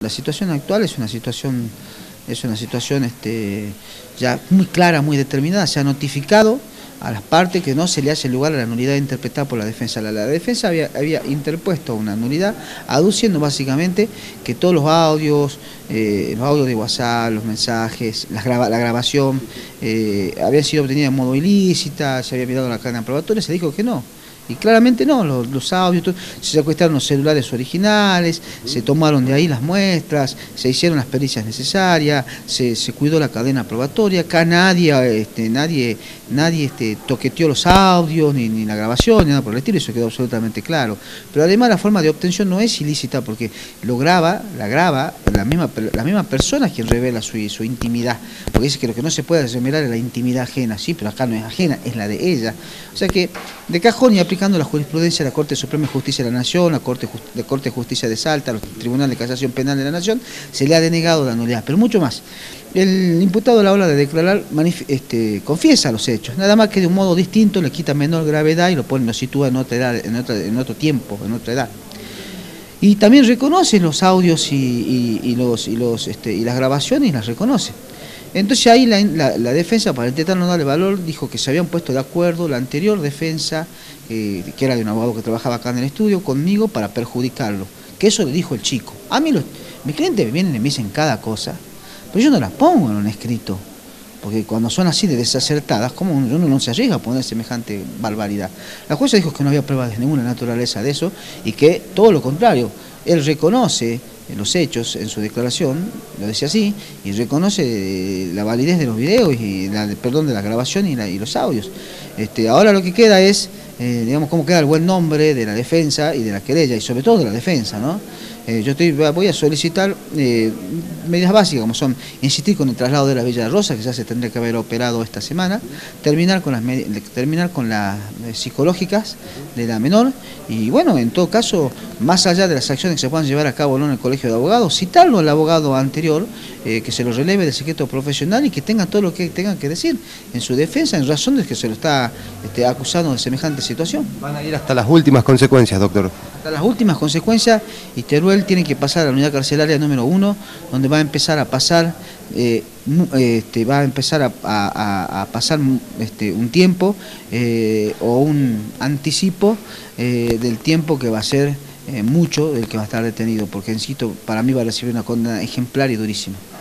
La situación actual es una situación ya muy clara, muy determinada. Se ha notificado a las partes que no se le hace lugar a la nulidad interpretada por la defensa. La defensa había interpuesto una nulidad aduciendo básicamente que todos los audios de WhatsApp, los mensajes, la grabación, habían sido obtenidas en modo ilícita, se había mirado la cadena probatoria, se dijo que no. Y claramente no, los audios, se secuestraron los celulares originales, se tomaron de ahí las muestras, se hicieron las pericias necesarias, se cuidó la cadena probatoria, acá nadie toqueteó los audios, ni la grabación, ni nada por el estilo, eso quedó absolutamente claro. Pero además la forma de obtención no es ilícita porque la graba la misma persona quien revela su intimidad, porque dice que lo que no se puede revelar es la intimidad ajena, sí, pero acá no es ajena, es la de ella. O sea que de cajón y aplicando la jurisprudencia de la Corte Suprema de Justicia de la Nación, la Corte de Justicia de Salta, el Tribunal de Casación Penal de la Nación, se le ha denegado la nulidad, pero mucho más. El imputado a la hora de declarar confiesa los hechos, nada más que de un modo distinto, le quita menor gravedad y lo sitúa en otra edad, en otro tiempo, en otra edad. Y también reconoce los audios y las grabaciones, y las reconoce. Entonces ahí la defensa, para intentar no darle valor, dijo que se habían puesto de acuerdo la anterior defensa, que era de un abogado que trabajaba acá en el estudio, conmigo para perjudicarlo. Que eso le dijo el chico. A mí mis clientes me vienen y me dicen cada cosa, pero yo no las pongo en un escrito, porque cuando son así de desacertadas, ¿cómo uno no se arriesga a poner semejante barbaridad? La jueza dijo que no había pruebas de ninguna naturaleza de eso y que todo lo contrario, él reconoce los hechos en su declaración, lo decía así, y reconoce la validez de los videos y de la grabación y los audios. Ahora lo que queda es, digamos, cómo queda el buen nombre de la defensa y de la querella, y sobre todo de la defensa, ¿no? Voy a solicitar medidas básicas, como son insistir con el traslado de la Villa Rosa, que ya se tendría que haber operado esta semana, terminar con las psicológicas de la menor, y bueno, en todo caso, más allá de las acciones que se puedan llevar a cabo en el colegio de abogados, citarlo al abogado anterior, que se lo releve del secreto profesional y que tenga todo lo que tengan que decir en su defensa, en razón de que se lo está acusando de semejante situación. Van a ir hasta las últimas consecuencias, doctor. Hasta las últimas consecuencias, y Teruel tiene que pasar a la unidad carcelaria número 1, donde va a empezar a pasar un tiempo o un anticipo del tiempo que va a ser mucho del que va a estar detenido, porque insisto, para mí va a recibir una condena ejemplar y durísima.